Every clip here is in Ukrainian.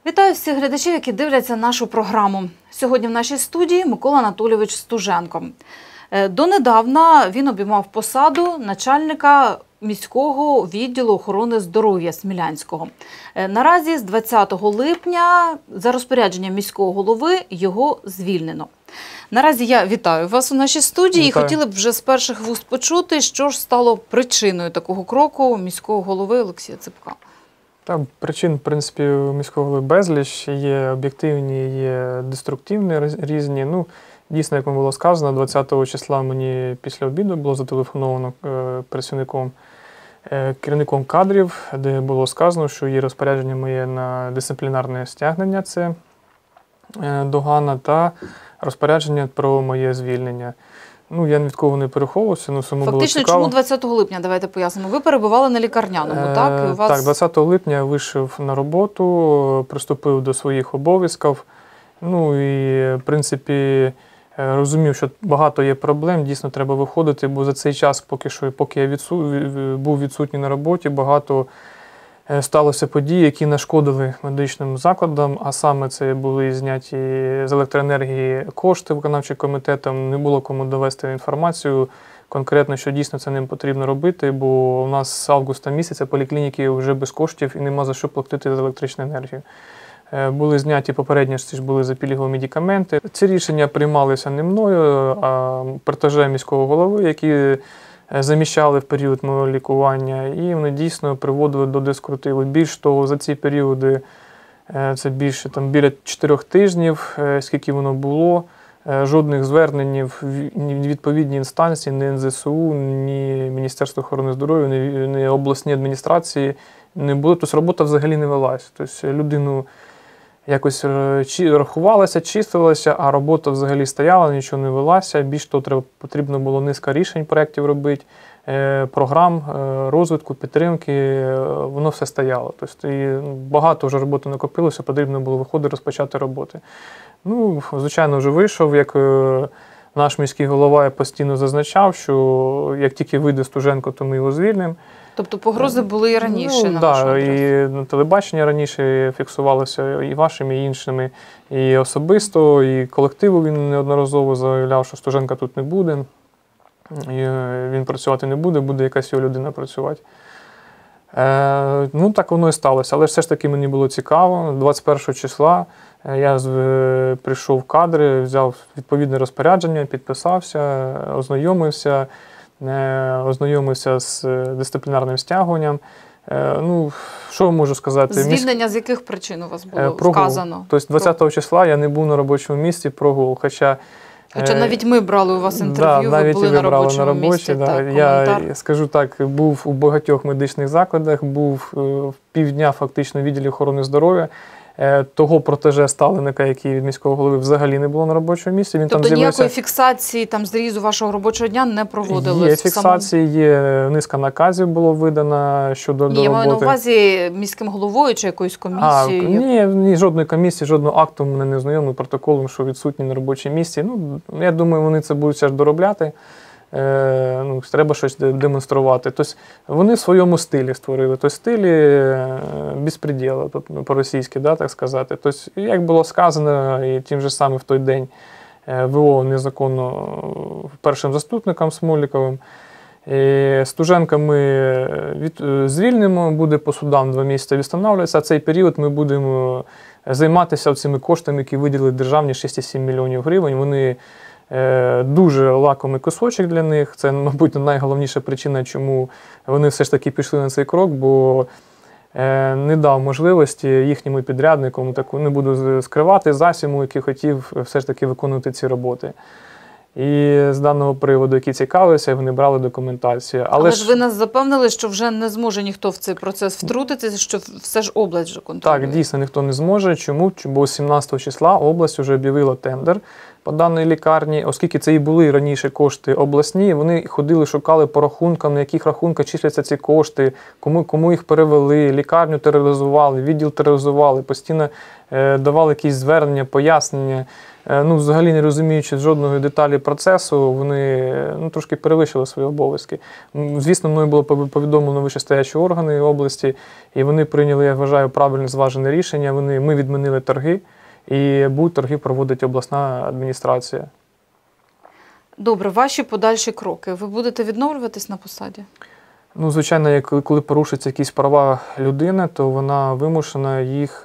Вітаю всіх глядачів, які дивляться нашу програму. Сьогодні в нашій студії Микола Анатолійович Стуженко. Донедавна він обіймав посаду начальника міського відділу охорони здоров'я Смілянського. Наразі з 20 липня за розпорядженням міського голови його звільнено. Наразі я вітаю вас у нашій студії і хотіли б вже з перших вуст почути, що ж стало причиною такого кроку міського голови Олексія Ципка. Причин, в принципі, у міського голови безліч, є об'єктивні, є деструктивні різні. Дійсно, як вам було сказано, 20 числа мені після обіду було зателефоновано керівником кадрів, де було сказано, що є розпорядження моє на дисциплінарне стягнення, це догана, та розпорядження про моє звільнення. Я ні від кого не переховувався, самому було цікаво. Фактично, чому 20 липня, давайте пояснимо. Ви перебували на лікарняному, так? І у вас... Так, 20 липня я вийшов на роботу, приступив до своїх обов'язків. І, в принципі, розумів, що багато є проблем, дійсно треба виходити, бо за цей час, поки я був відсутній на роботі, багато сталося подій, які нашкодили медичним закладам, а саме це були зняті з електроенергії кошти виконавчим комітетом, не було кому довести інформацію конкретно, що дійсно це ним потрібно робити, бо у нас з августа місяця поліклініки вже без коштів і нема за що платити за електричну енергію. Були зняті попередньо, це ж були за пільгові медикаменти. Ці рішення приймалися не мною, а протеже міського голови, які заміщали в період мого лікування, і вони дійсно приводили до дискрутиву. Більш того, за ці періоди, це більше біля 4 тижнів, скільки воно було, жодних звернень ні відповідні інстанції, ні НЗСУ, ні Міністерство охорони здоров'я, ні обласні адміністрації не було. Тобто робота взагалі не велась. Тобто людину якось рахувалася, чистилася, а робота взагалі стояла, нічого не велася. Більш того, потрібно було низка рішень, проєктів робити, програм, розвитку, підтримки, воно все стояло. Тобто багато вже роботи накопилося, потрібно було виходити, розпочати роботи. Звичайно, вже вийшов, як наш міський голова постійно зазначав, що як тільки вийде Стуженко, то ми його звільнимо. Тобто погрози були і раніше, на вашу адресу? І на телебаченні раніше фіксувалося і вашими, і іншими, і особисто, і колективу він неодноразово заявляв, що Стуженка тут не буде, і він працювати не буде, буде якась його людина працювати. Так воно і сталося, але все ж таки мені було цікаво. 21 числа я прийшов в кадри, взяв відповідне розпорядження, підписався, ознайомився з дисциплінарним стягуванням. Що можу сказати? Звільнення з яких причин у вас було вказано? Тобто 20 числа я не був на робочому місці, прогул. Хоча навіть ми брали у вас інтерв'ю, ви були на робочому місці. Я скажу так, був у багатьох медичних закладах, був півдня фактично в відділі охорони здоров'я. Того протеже Сталиника, який від міського голови взагалі не було на робочому місці. Тобто ніякої фіксації, зрізу вашого робочого дня не проводили? Є фіксації, є низка наказів було видано щодо роботи. Я маю на увазі міським головою чи якоюсь комісією? Ні, жодної комісії, жодного акту мене не знайомий протоколом, що відсутні на робочому місці. Я думаю, вони це будуть все ж доробляти. Треба щось демонструвати. Тобто вони в своєму стилі створили. Тобто стилі безпреділа, по-російськи, так сказати. Тобто, як було сказано, і тим же самим в той день ВО незаконно першим заступником Смоліковим. Стуженка ми звільнимо, буде по судам 2 місяці відстановлюватися, а цей період ми будемо займатися цими коштами, які виділили державні 6,7 мільйонів гривень. Вони дуже лакомий кусочок для них. Це, мабуть, найголовніша причина, чому вони все ж таки пішли на цей крок, бо не дав можливості їхньому підряднику, не буду скривати, Засіму, який хотів все ж таки виконувати ці роботи. І з даного приводу, які цікавилися, вони брали документацію. Але ж ви нас запевнили, що вже не зможе ніхто в цей процес втрутитися, що все ж область вже контролює. Так, дійсно, ніхто не зможе. Чому? Бо 17 числа область вже об'явила тендер по даній лікарні, оскільки це і були раніше кошти обласні, вони ходили, шукали по рахункам, на яких рахунках числяться ці кошти, кому їх перевели, лікарню тероризували, відділ тероризували, постійно давали якісь звернення, пояснення. взагалі не розуміючи жодної деталі процесу, вони трошки перевищили свої обов'язки. Звісно, мною було повідомлено вищестоячі органи області, і вони прийняли, я вважаю, правильне зважене рішення. Ми відмінили торги, і будуть торги проводити обласна адміністрація. Добре, ваші подальші кроки. Ви будете відновлюватись на посаді? Звичайно, коли порушуються якісь права людини, то вона вимушена їх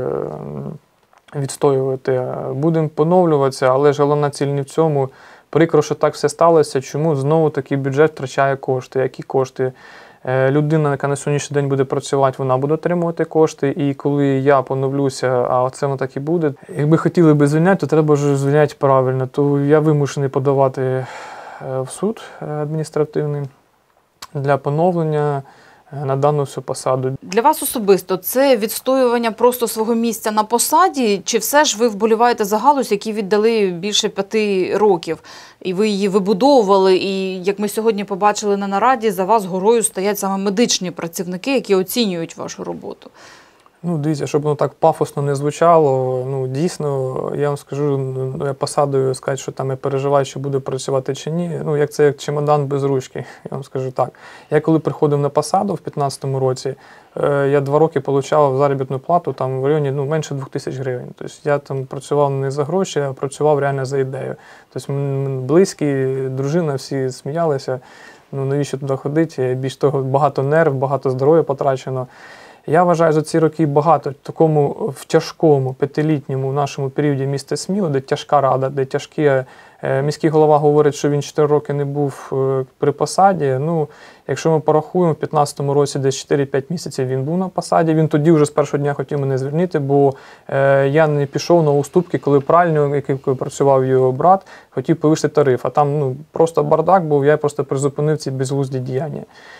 відстоювати. Будемо поновлюватися, але ж головна ціль не в цьому. Прикро, що так все сталося. Чому знову такий бюджет втрачає кошти? Які кошти? Людина, яка на сьогоднішній день буде працювати, вона буде отримувати кошти. І коли я поновлюся, а це воно так і буде. Якби хотіли би звільняти, то треба вже звільняти правильно. То я вимушений подавати в суд адміністративний для поновлення на дану всю посаду. Для вас особисто це відстоювання просто свого місця на посаді, чи все ж ви вболіваєте за галузь, які віддали більше 5 років, і ви її вибудовували, і, як ми сьогодні побачили на нараді, за вас горою стоять саме медичні працівники, які оцінюють вашу роботу? Дивіться, щоб воно так пафосно не звучало, дійсно, я вам скажу, я посадою сказати, що там я переживаю, чи буду працювати чи ні, як це як чемодан без ручки, я вам скажу так. Я коли приходив на посаду в 2015 році, я 2 роки отримав заробітну плату там в районі менше 2000 гривень. Тобто я там працював не за гроші, а працював реально за ідею. Тобто близькі, дружина, всі сміялися, навіщо туди ходити, більш того, багато нерв, багато здоров'я потрачено. Я вважаю, за ці роки багато в тяжкому, 5-літньому нашому періоді міста Сміло, де тяжка рада, де тяжкі... Міський голова говорить, що він 4 роки не був при посаді. Якщо ми порахуємо, в 2015 році десь 4-5 місяців він був на посаді. Він тоді вже з першого дня хотів мене звільнити, бо я не пішов на уступки, коли пральню, який працював його брат, хотів повищити тариф. А там просто бардак був, я просто призупинив ці безглузді діяння.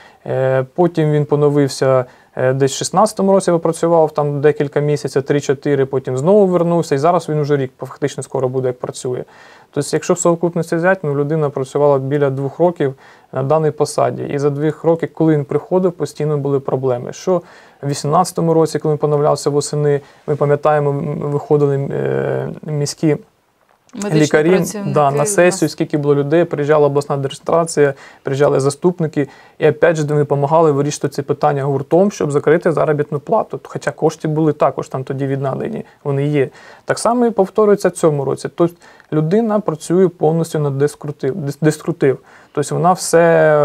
Потім він поновився десь в 2016 році, попрацював там декілька місяців, 3-4, потім знову вернувся, і зараз він уже рік, фактично скоро буде, як працює. Тобто, якщо в совокупності взяти, людина працювала біля 2 років на даній посаді. І за 2 роки, коли він приходив, постійно були проблеми. Що в 2018 році, коли він поновлявся восени, ми пам'ятаємо, виходили міські лікарі на сесію, скільки було людей, приїжджала обласна адміністрація, приїжджали заступники, і опять же вони допомагали вирішити ці питання гуртом, щоб закрити заробітну плату. Хоча кошти були також там тоді віднадані, вони є. Так само і повторюється в цьому році. Тобто людина працює повністю на деструктив. Тобто вона все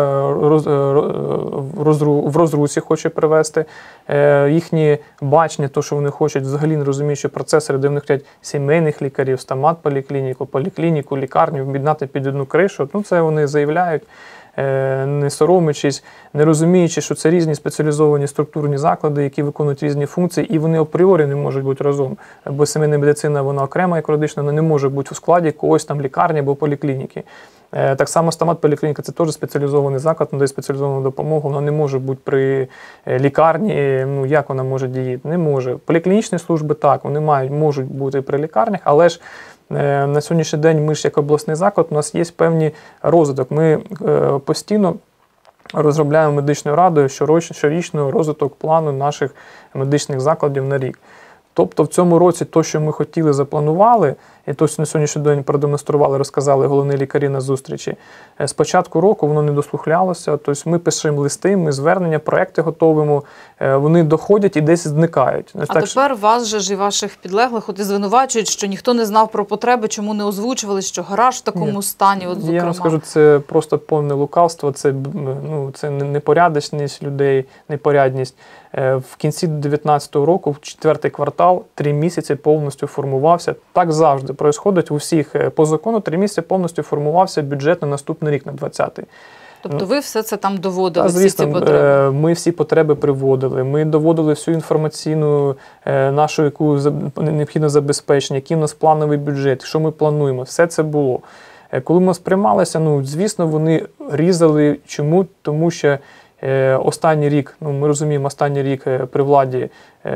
в розрусі хоче привести, їхні бачення, то, що вони хочуть, взагалі не розуміють, що процесори, де вони хочуть сімейних лікарів, поліклініку, лікарню, об'єднати під одну кришу, це вони заявляють, не соромячись, не розуміючи, що це різні спеціалізовані структурні заклади, які виконують різні функції, і вони апріорі не можуть бути разом. Бо сімейна медицина, вона окрема як юридична, вона не може бути у складі когось там лікарні або поліклініки. Так само стомат-поліклініка – це теж спеціалізований заклад, надає спеціалізовану допомогу, вона не може бути при лікарні, як вона може діяти? Не може. Поліклінічні служби так, вони можуть бути при лікарнях, але ж на сьогоднішній день ми ж як обласний заклад, у нас є певний розвиток. Ми постійно розробляємо медичною радою щорічно розвиток плану наших медичних закладів на рік. Тобто в цьому році те, що ми хотіли, запланували, і то, що на сьогоднішній день продемонстрували, розказали головні лікарі на зустрічі, з початку року воно не дослухлялося. Тобто ми пишемо листи, ми звернення, проекти готовимо, вони доходять і десь зникають. Тепер вас же і ваших підлеглих і звинувачують, що ніхто не знав про потреби, чому не озвучували, що гараж в такому стані. Я вам скажу, це просто повне лукавство, це непорядочність людей, непорядність. В кінці 2019 року, в 4-й квартал, 3 місяці повністю формувався. Так завжди происходить у всіх. По закону 3 місяці повністю формувався бюджет на наступний рік, на 2020. Тобто ви все це там доводили, звісно, всі ці потреби? Ми всі потреби приводили. Ми доводили всю інформаційну нашу, яку необхідно забезпечення, який у нас плановий бюджет, що ми плануємо. Все це було. Коли ми сприймалися, звісно, вони різали. Чому? Тому що останній рік, ми розуміємо, останній рік при владі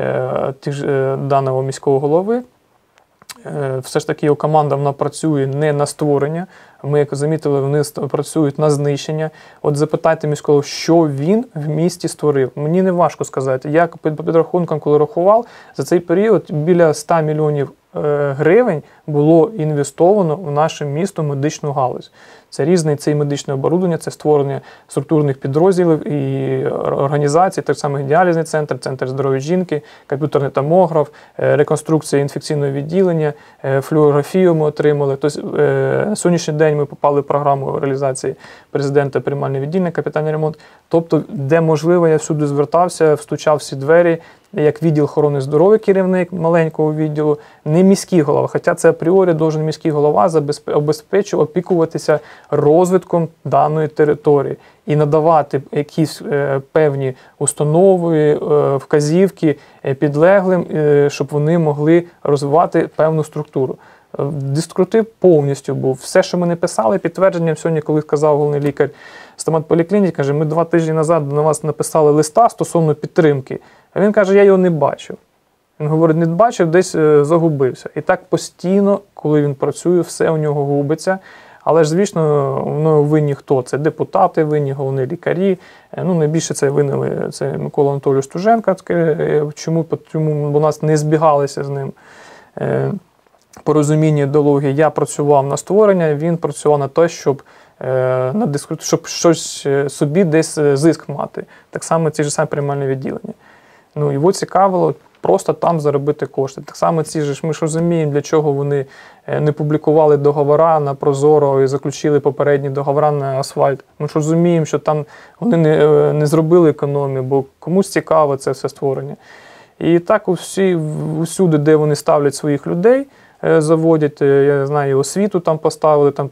даного міського голови, все ж таки його команда, вона працює не на створення. Ми, як замітили, вони працюють на знищення. От запитайте міського, що він в місті створив. Мені не важко сказати. Я під підрахунком, коли рахував, за цей період біля 100 мільйонів гривень було інвестовано в наше місто медичну галузь. Це різне це і медичне оборудовання, це створення структурних підрозділів і організацій, так само діалізний центр, центр здоров'я жінки, комп'ютерний томограф, реконструкція інфекційного відділення, флюорографію ми отримали. Тобто, на сьогоднішній день ми попали в програму реалізації президента приймальне відділення, капітальний ремонт. Тобто, де можливо, я всюди звертався, встучав всі двері, як відділ охорони здоров'я, керівник маленького відділу, не міський голова, хоча це апріорі должен міський голова забезпечувати, опікуватися розвитком даної території і надавати якісь певні установи, вказівки підлеглим, щоб вони могли розвивати певну структуру. Дискрутив повністю був. Все, що ми не писали, підтвердженням сьогодні, коли сказав головний лікар стоматполіклініки, каже, ми 2 тижні назад на вас написали листа стосовно підтримки. А він каже, я його не бачив. Він говорить, не бачив, десь загубився. І так постійно, коли він працює, все у нього губиться. Але ж, звісно, воно винні хто? Це депутати, винні головні лікарі. Ну, найбільше це винили це Микола Анатолійович Стуженко. Чому? Бо нас не збігалися з ним порозуміння ідеології. Я працював на створення, він працював на те, щоб щось собі десь зиск мати. Так само ці ж самі приймальні відділення. Ну, його цікавило просто там заробити кошти. Так само ці ж, ми ж розуміємо, для чого вони не публікували договори на Прозоро і заключили попередні договори на асфальт. Ми ж розуміємо, що там вони не зробили економію, бо комусь цікаво це все створення. І так усюди, де вони ставлять своїх людей, заводять, я знаю, освіту там поставили, там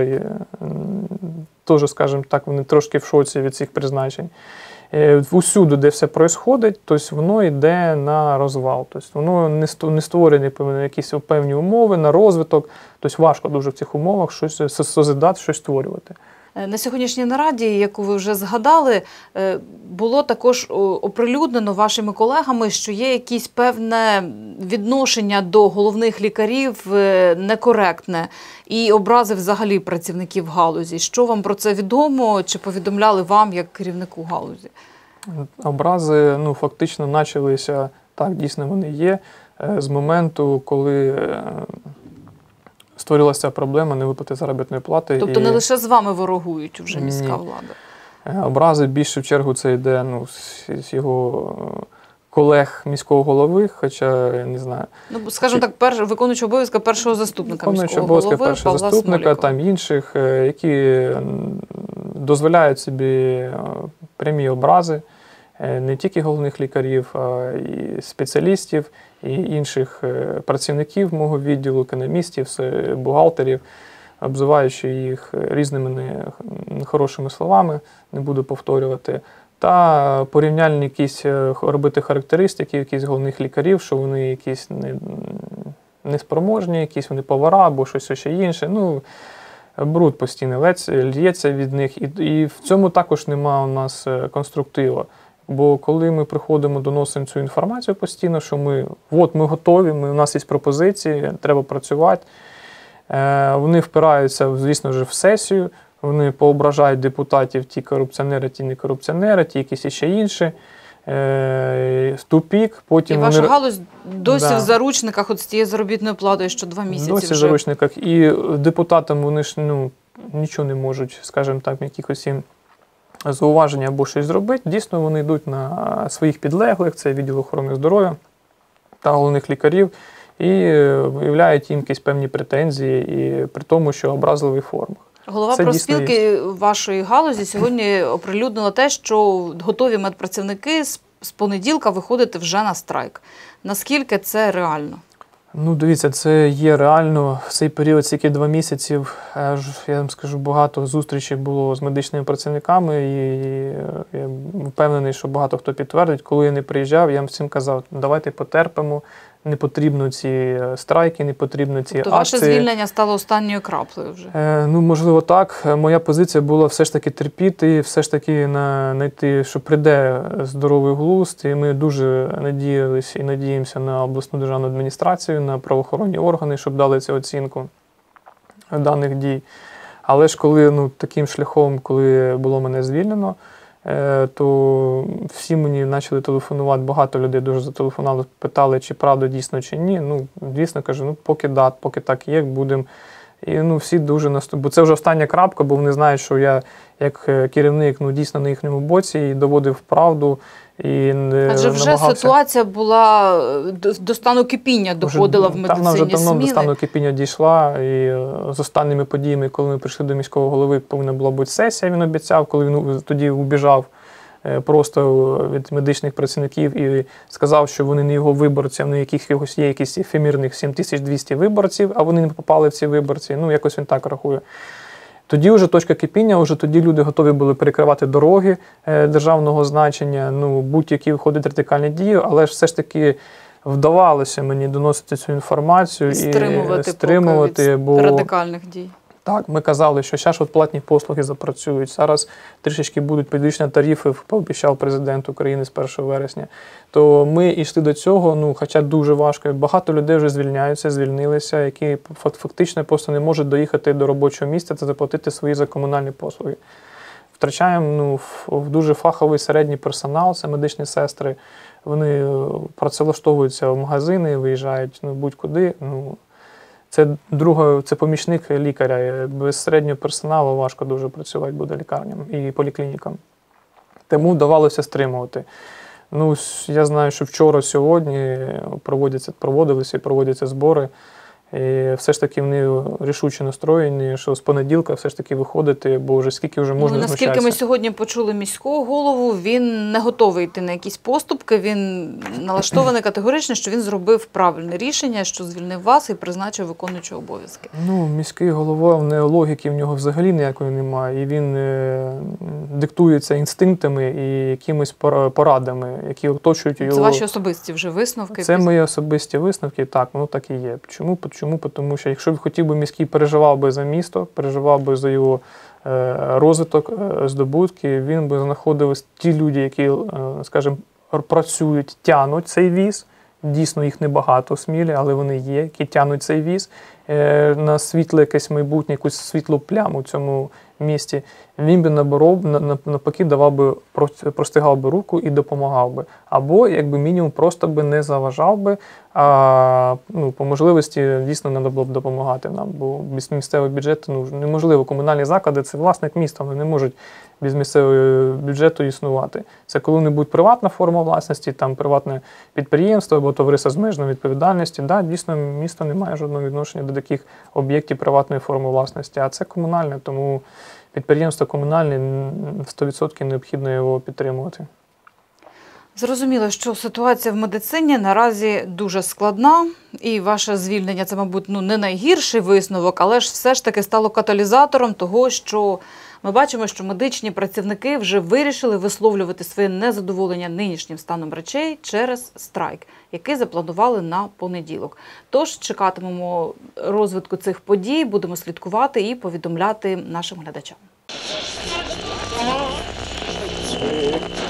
теж, скажімо так, вони трошки в шоці від цих призначень. Усюди, де все відбувається, тобто воно йде на розвал. Тобто воно не створені якісь певні умови на розвиток. Тобто важко дуже в цих умовах щось созидати, щось створювати. На сьогоднішній нараді, яку ви вже згадали, було також оприлюднено вашими колегами, що є якесь певне відношення до головних лікарів некоректне і образи взагалі працівників галузі. Що вам про це відомо? Чи повідомляли вам як керівнику галузі? Образи, фактично почалися, так, дійсно вони є, з моменту, коли створилася проблема невиплати заробітної плати. Тобто не лише з вами ворогують вже міська влада? Образи більше в чергу це йде з його колег міського голови, хоча, я не знаю. Скажімо так, виконуючий обов'язки першого заступника міського голови першого заступника, там інших, які дозволяють собі прямі образи не тільки головних лікарів, а й спеціалістів, і інших працівників мого відділу, економістів, бухгалтерів, обзиваючи їх різними нехорошими словами, не буду повторювати, та порівняльні якісь робити характеристики якісь головних лікарів, що вони якісь неспроможні, якісь вони повара або щось ще інше. Бруд постійно лється від них, і в цьому також нема у нас конструктиву. Бо коли ми приходимо, доносимо цю інформацію постійно, що ми готові, у нас є пропозиції, треба працювати, вони впираються, звісно ж, в сесію, вони поображають депутатів, ті корупціонери, ті не корупціонери, ті якісь ще інші, тупік. Потім і ваша галузь досі в заручниках з тією заробітною платою, що 2 місяці досі в заручниках. І депутатам вони ж нічого не можуть, скажімо так, якихось їм зауваження або щось зробити. Дійсно, вони йдуть на своїх підлеглих, це відділ охорони здоров'я та головних лікарів, і виявляють їм якісь певні претензії, і при тому, що образливий формах. Голова профспілки вашої галузі сьогодні оприлюднила те, що готові медпрацівники з понеділка виходити вже на страйк. Наскільки це реально? Дивіться, це є реально. В цей період, тільки 2 місяці, я вам скажу, багато зустрічей було з медичними працівниками, і я впевнений, що багато хто підтвердить. Коли я не приїжджав, я їм всім казав, давайте потерпимо, не потрібно ці страйки, не потрібно ці акції. Ваше звільнення стало останньою краплею вже? Можливо, так. Моя позиція була все ж таки терпіти, все ж таки знайти, що прийде здоровий глузд. І ми дуже надіялися і надіємося на обласну державну адміністрацію, на правоохоронні органи, щоб дали цю оцінку даних дій. Але ж коли таким шляхом, коли було мене звільнено, то всі мені почали телефонувати, багато людей дуже зателефонували, питали, чи правда дійсно, чи ні. Ну, дійсно, кажу, ну, поки так є, будемо. І всі дуже бо це вже остання крапка, бо вони знають, що я як керівник дійсно на їхньому боці і доводив правду. І адже вже ситуація була до стану кипіння, доходила в медицині. Вона вже давно Сміли. до стану кипіння дійшла. І з останніми подіями, коли ми прийшли до міського голови, повинна була бути сесія, він обіцяв, коли він тоді убіжав просто від медичних працівників і сказав, що вони не його виборці, а в якихось є якісь ефемірних 7200 виборців, а вони не попали в ці виборці. Ну, якось він так рахує. Тоді вже точка кипіння, вже тоді люди готові були перекривати дороги державного значення, будь-які виходять радикальні дії, але ж все ж таки вдавалося мені доносити цю інформацію і стримувати від радикальних дій. Так, ми казали, що зараз от платні послуги запрацюють, зараз трішечки будуть підвищення тарифів, пообіцяв президент України з 1 вересня. То ми йшли до цього, хоча дуже важко. Багато людей вже звільнилися, які фактично просто не можуть доїхати до робочого місця та заплатити свої за комунальні послуги. Втрачаємо в дуже фаховий середній персонал, це медичні сестри. Вони працевлаштовуються в магазини, виїжджають будь-куди. Це помічник лікаря. Без середнього персоналу важко дуже працювати буде лікарням і поліклінікам. Тому вдавалося стримувати. Я знаю, що вчора, сьогодні проводилися і проводяться збори. І все ж таки вони рішуче настроєні, що з понеділка все ж таки виходити, бо вже скільки вже можна знущатися. Наскільки ми сьогодні почули міського голову, він не готовий йти на якісь поступки, він налаштований категорично, що він зробив правильне рішення, що звільнив вас і призначив виконуючого обов'язки. Міський голова, логіки в нього взагалі ніякої немає, і він диктується інстинктами і якимись порадами, які оточують його. Це ваші особисті вже висновки? Це мої особисті висновки, так, воно так і є. Чому? Тому що якщо б хотів би міський, переживав би за місто, переживав би за його розвиток, здобутки, він би знаходив ті люди, які, скажімо, працюють, тягнуть цей віз. Дійсно, їх небагато в Смілі, але вони є, які тягнуть цей віз на світле якесь майбутнє, якусь світлу пляму в цьому місті. Він би навпаки давав би, простигав би руку і допомагав би. Або, якби мінімум, просто би не заважав би, а по можливості дійсно треба було б допомагати нам. Бо без місцевого бюджету неможливо. Комунальні заклади – це власник міста, вони не можуть без місцевого бюджету існувати. Це коли-небудь приватна форма власності, там приватне підприємство або товариство з обмеженою відповідальністю. Да, дійсно, місто не має жодного відношення до таких об'єктів приватної форми власності, а це комунальне, тому підприємство комунальне 100% необхідно його підтримувати. Зрозуміло, що ситуація в медицині наразі дуже складна, і ваше звільнення – це, мабуть, не найгірший висновок, але ж все ж таки стало каталізатором того, що ми бачимо, що медичні працівники вже вирішили висловлювати своє незадоволення нинішнім станом речей через страйк, який запланували на понеділок. Тож чекатимемо розвитку цих подій, будемо слідкувати і повідомляти нашим глядачам.